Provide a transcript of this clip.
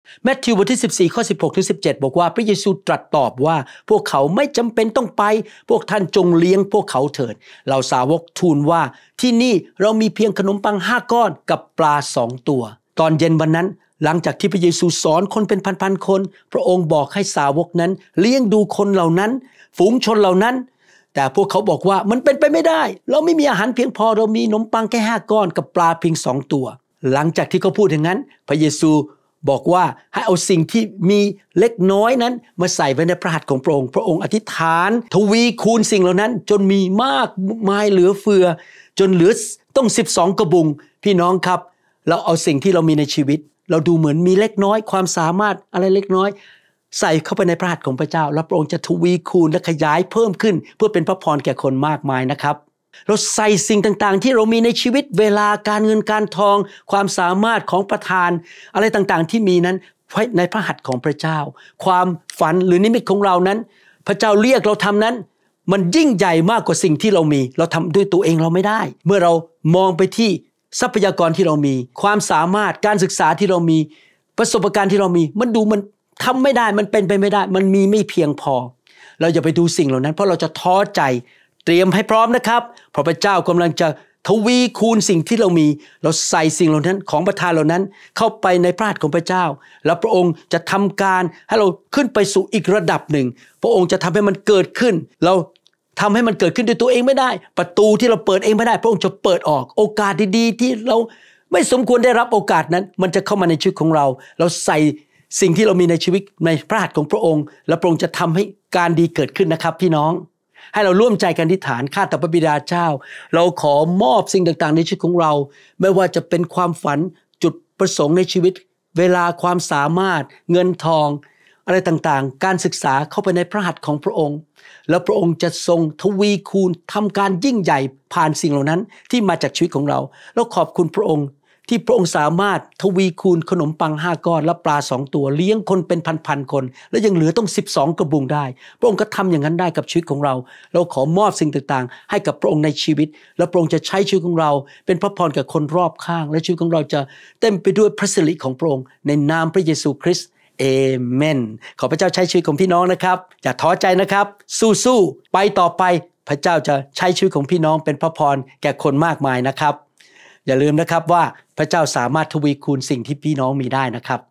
แมทธิวบทที่14ข้อ16ถึง17บอกว่าพระเยซูตรัสตอบว่าพวกเขาไม่จำเป็นต้องไปพวกท่านจงเลี้ยงพวกเขาเถิดเหล่าสาวกทูลว่าที่นี่เรามีเพียงขนมปัง5 ก้อนกับปลา2 ตัวตอนเย็นวันนั้นหลังจากที่พระเยซูสอนคนเป็นพันๆคนพระองค์บอกให้สาวกนั้นเลี้ยงดูคนเหล่านั้นฝูงชนเหล่านั้นแต่พวกเขาบอกว่ามันเป็นไปไม่ได้เราไม่มีอาหารเพียงพอเรามีขนมปังแค่5 ก้อนกับปลาเพียง2 ตัวหลังจากที่เขาพูดอย่างนั้นพระเยซูบอกว่าให้เอาสิ่งที่มีเล็กน้อยนั้นมาใส่ไว้ในพระหัตถ์ของพระองค์พระองค์อธิษฐานทวีคูณสิ่งเหล่านั้นจนมีมากมายเหลือเฟือจนเหลือต้อง12 กระบุงพี่น้องครับเราเอาสิ่งที่เรามีในชีวิตเราดูเหมือนมีเล็กน้อยความสามารถอะไรเล็กน้อยใส่เข้าไปในพระหัตถ์ของพระเจ้าแล้วพระองค์จะทวีคูณและขยายเพิ่มขึ้นเพื่อเป็นพระพรแก่คนมากมายนะครับเราใส่สิ่งต่างๆที่เรามีในชีวิตเวลาการเงินการทองความสามารถของประทานอะไรต่างๆที่มีนั้นไว้ในพระหัตถ์ของพระเจ้าความฝันหรือนิมิตของเรานั้นพระเจ้าเรียกเราทำนั้นมันยิ่งใหญ่มากกว่าสิ่งที่เรามีเราทำด้วยตัวเองเราไม่ได้เมื่อเรามองไปที่ทรัพยากรที่เรามีความสามารถการศึกษาที่เรามีประสบการณ์ที่เรามีมันทำไม่ได้มันเป็นไปไม่ได้มันมีไม่เพียงพอเราอย่าไปดูสิ่งเหล่านั้นเพราะเราจะท้อใจเตรียมให้พร้อมนะครับเพราะพระเจ้ากำลังจะทวีคูณสิ่งที่เรามีเราใส่สิ่งเหล่านั้นของประทานเหล่านั้นเข้าไปในพระหัตถ์ของพระเจ้าแล้วพระองค์จะทำการให้เราขึ้นไปสู่อีกระดับหนึ่งพระองค์จะทำให้มันเกิดขึ้นเราทำให้มันเกิดขึ้นด้วยตัวเองไม่ได้ประตูที่เราเปิดเองไม่ได้พระองค์จะเปิดออกโอกาสดีๆที่เราไม่สมควรได้รับโอกาสนั้นมันจะเข้ามาในชีวิตของเราเราใส่สิ่งที่เรามีในชีวิตในพระหัตถ์ของพระองค์และพระองค์จะทำให้การดีเกิดขึ้นนะครับพี่น้องให้เราร่วมใจกันอธิษฐานข้าแต่พระบิดาเจ้าเราขอมอบสิ่งต่างๆในชีวิตของเราไม่ว่าจะเป็นความฝันจุดประสงค์ในชีวิตเวลาความสามารถเงินทองอะไรต่างๆการศึกษาเข้าไปในพระหัตถ์ของพระองค์แล้วพระองค์จะทรงทวีคูณทำการยิ่งใหญ่ผ่านสิ่งเหล่านั้นที่มาจากชีวิตของเราแล้วขอบคุณพระองค์ที่พระองค์สามารถทวีคูณขนมปัง5 ก้อนและปลา2 ตัวเลี้ยงคนเป็นพันๆคนและยังเหลือต้อง12 กระบุงได้พระองค์ก็ทำอย่างนั้นได้กับชีวิตของเราเราขอมอบสิ่งต่างๆให้กับพระองค์ในชีวิตและพระองค์จะใช้ชีวิตของเราเป็นพระพรกับคนรอบข้างและชีวิตของเราจะเต็มไปด้วยพระสิริของพระองค์ในนามพระเยซูคริสต์เอเมนขอพระเจ้าใช้ชีวิตของพี่น้องนะครับอย่าท้อใจนะครับสู้ๆไปต่อไปพระเจ้าจะใช้ชีวิตของพี่น้องเป็นพระพรแก่คนมากมายนะครับอย่าลืมนะครับว่าพระเจ้าสามารถทวีคูณสิ่งที่พี่น้องมีได้นะครับ